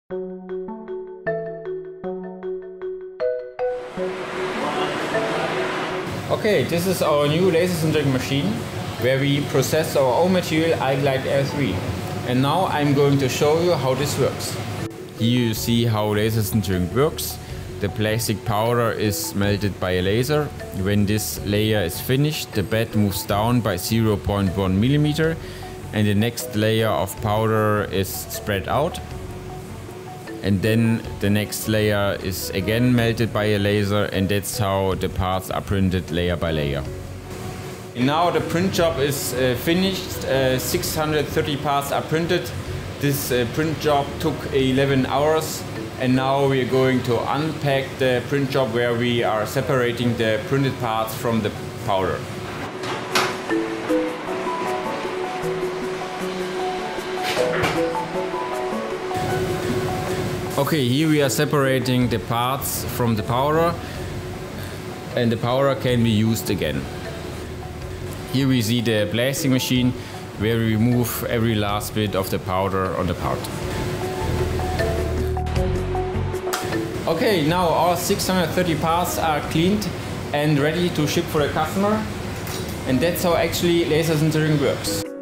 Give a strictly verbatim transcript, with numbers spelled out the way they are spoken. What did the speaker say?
Okay, this is our new laser sintering machine where we process our own material iglidur L three. And now I'm going to show you how this works. Here you see how laser sintering works. The plastic powder is melted by a laser. When this layer is finished, the bed moves down by zero point one millimeter and the next layer of powder is spread out. And then the next layer is again melted by a laser, and that's how the parts are printed layer by layer. And now the print job is uh, finished. Uh, six hundred thirty parts are printed. This uh, print job took eleven hours, and now we are going to unpack the print job where we are separating the printed parts from the powder. Okay, here we are separating the parts from the powder, and the powder can be used again. Here we see the blasting machine where we remove every last bit of the powder on the part. Okay, now all six hundred thirty parts are cleaned and ready to ship for the customer, and that's how actually laser sintering works.